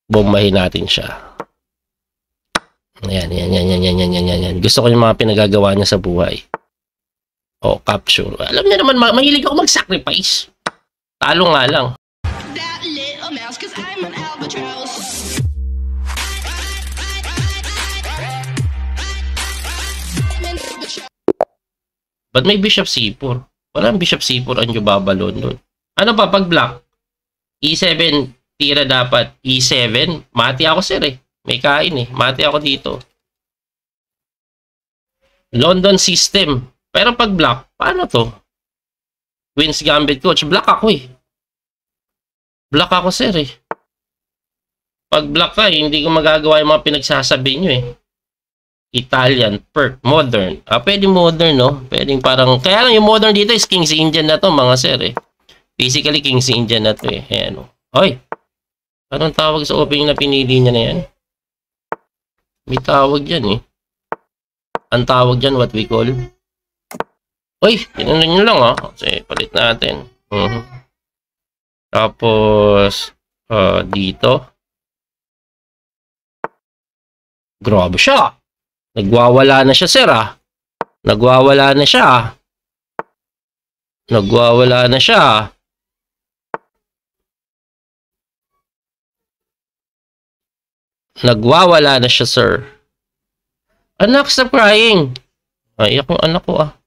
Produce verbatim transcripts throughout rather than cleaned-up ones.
Bombahin natin siya. Ayan, yan, yan, yan, yan, yan, yan, yan, yan. Gusto ko yung mga pinagagawa niya sa buhay. O, capture. Alam niya naman, mahilig ako mag-sacrifice. Talo nga lang. Ba't may Bishop C four? Walang Bishop C four ang yung babalon doon. Ano pa pag block? E seven, tira dapat. E seven, mati ako sir eh. May kain eh. Mati ako dito. London system. Pero pag block, paano to? Queen's Gambit coach. Block ako eh. Block ako sir eh. Pag block ka, hindi ko magagawa yung mga pinagsasabi nyo eh. Italian, perk, modern. Ah, pwede modern, no? Pwedeng parang, kaya lang yung modern dito is King's Indian na to, mga sir, eh. Basically, King's Indian na to, eh. Ayan, no? Hoy! Anong tawag sa opening na pinili niya na yan? May tawag dyan, eh. Ang tawag dyan, what we call? Hoy! Ginanon nyo lang, ah. Kasi, palit natin. Uh-huh. Tapos, uh, dito. Grabe siya! Nagwawala na siya, sir, ah. Nagwawala na siya, ah. Nagwawala na siya, ah. Nagwawala na siya, sir. Anak, stop crying. Ay, iyak yung anak ko, ah.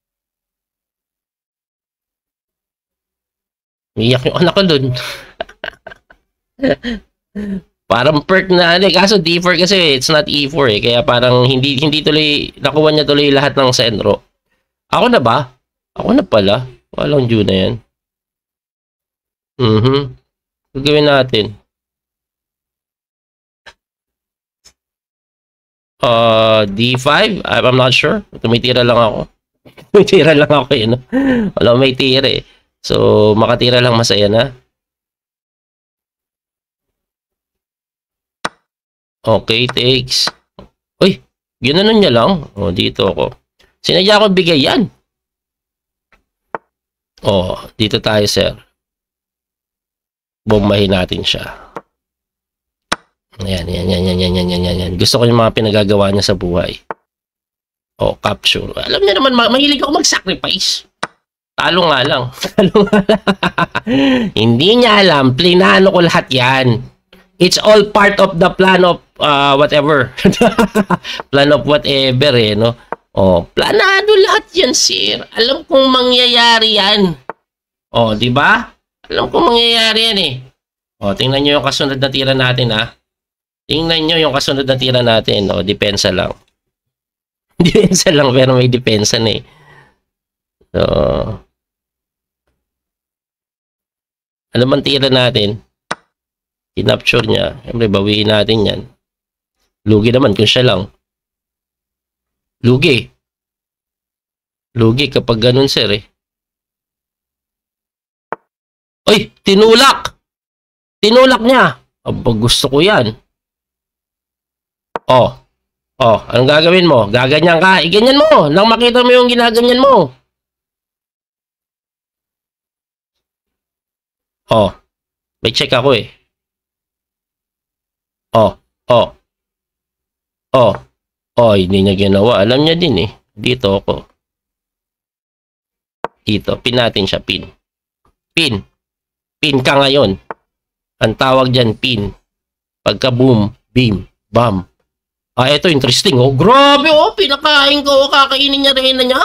Iyak yung anak ko dun. Parang perk na ano eh. Kaso D four kasi it's not E four eh. Kaya parang hindi hindi tuloy, nakuha niya tuloy lahat ng sentro. Ako na ba? Ako na pala. Walang due na yan. Mhm. Gagawin natin. Uh, D five? I'm not sure. Tumitira lang ako. Tumitira lang ako eh. No? Wala may tira eh. So, makatira lang masaya na. Okay, takes. Uy, ginanon niya lang. O, dito ako. Sinadya ko bigay yan. O, dito tayo, sir. Bombahin natin siya. Ayan, yan, yan, yan, yan, yan, yan, yan, yan. Gusto ko yung mga pinagagawa niya sa buhay. O, capture. Alam niya naman, mahilig ako mag-sacrifice. Talo nga lang. Talo nga lang. Hindi niya alam. Plinano ko lahat yan. It's all part of the plan of uh, whatever. Plan of whatever eh, no? Oh, planado lahat yan, sir. Alam kong mangyayari yan. Oh, di ba? Alam kong mangyayari yan eh. Oh, tingnan nyo yung kasunod na tira natin, ha? Tingnan nyo yung kasunod na tira natin. Oh, depensa lang. Depensa lang, pero may depensa na eh. So, ano man tira natin? Kinapture niya. Siyempre, bawiin natin yan. Lugi naman kung siya lang. Lugi. Lugi kapag ganun, sir, eh. Uy! Tinulak! Tinulak niya! Aba, gusto ko yan. Oh. Oh, anong gagawin mo? Gaganyan ka. Iganyan mo. Nang makita mo yung ginaganyan mo. Oh. May check ako, eh. Oh, oh. Oh. Oh, hindi niya ginawa. Alam niya din eh. Dito ako. Dito. Pin natin siya. Pin. Pin. Pin ka ngayon. Ang tawag dyan, pin. Pagka boom, beam, bam. Ah, ito interesting. Oh, grabe oh. Pinakain ko. Kakainin niya rin na niya.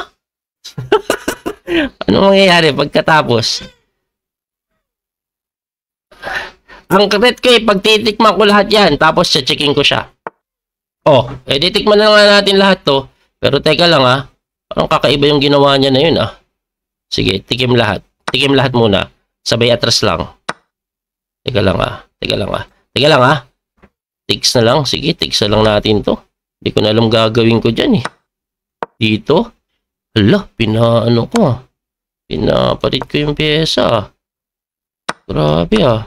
Ano mangyayari pagkatapos? Ang red ko eh, pag titikman ko lahat yan, tapos checking ko siya. Oh, eh titikman na nga natin lahat to. Pero teka lang ah, parang kakaiba yung ginawa niya na yun ah. Sige, tikim lahat. Tikim lahat muna. Sabay atras lang. Teka lang ah, teka lang ah. Teka lang ah. Tiks na lang, sige, tiks na lang natin to. Hindi ko na alam gagawin ko dyan eh. Dito. Hala, pinaano ko ah. Pinapalit ko yung pyesa ah. Grabe ah.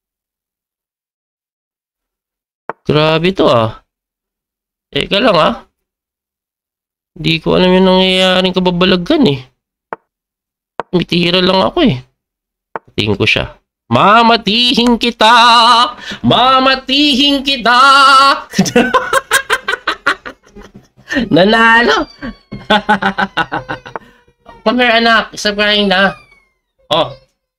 Grabe to ah. Teka lang ah. Hindi ko alam yung nangyayaring kababalagan eh. Mitira lang ako eh. Tingin ko siya. Mamatihin kita, mamatihin kita. Nanalo. Come here, anak. Stop crying na. Oh.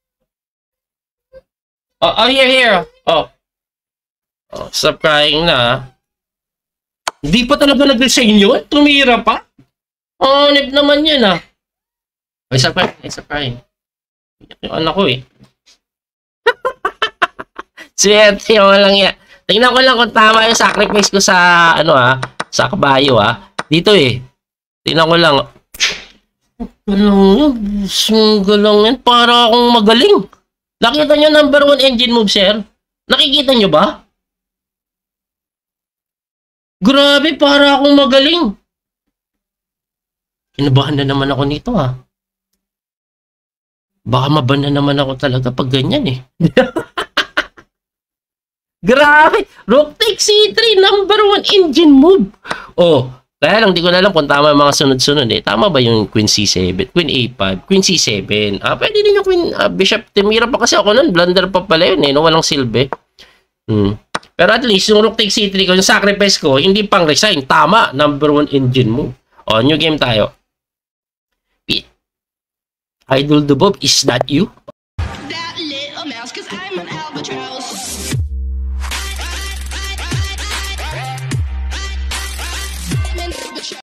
Oh, oh, here, here. Oh. Oh, stop crying na. Hindi pa talaga nag-resign yun? Tumira pa? Oh, nip naman yun ah. Oh, stop crying. Stop crying. Yung anak ko eh. Swerte yung lang yan. Tingnan ko lang kung tama yung sacrifice ko sa, ano ah, sa kabayo ah. Dito eh. Tingnan ko lang. Galang yan. Galang yan. Para akong magaling. Nakita nyo number one engine move, sir? Nakikita nyo ba? Grabe, para akong magaling. Kinabahan na naman ako nito ah. Baka maban na naman ako talaga pag ganyan eh. Grabe! Rook takes C three, number one engine move. Oh, kaya lang di ko na alam kung tama yung mga sunod-sunod eh. Tama ba yung Queen C seven, Queen A five, Queen C seven? Ah, pwede din yung Queen uh, Bishop. Timira pa kasi ako nun. Blunder pa pala yun eh. No? Walang silbi. Hmm. Pero at least yung Rook takes C three ko, yung sacrifice ko, hindi pang resign. Tama, number one engine move. Oh, new game tayo. Idol the Bob, is that you? That little mouse, 'cause I'm an albatross.